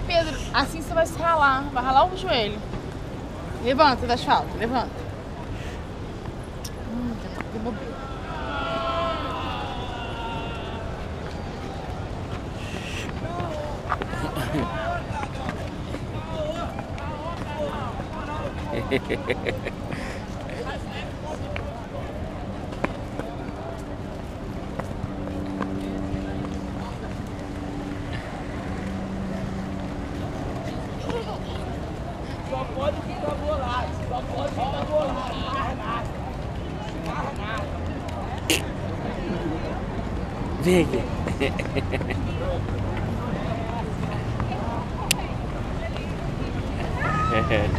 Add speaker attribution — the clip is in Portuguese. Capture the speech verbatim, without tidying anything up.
Speaker 1: Pedro, assim você vai se ralar, vai ralar o joelho. Levanta do asfalto, levanta. Hum, que bobeira.
Speaker 2: Só pode ficar bolado, só pode ficar bolado, mais nada, mais nada.
Speaker 3: Vem aqui.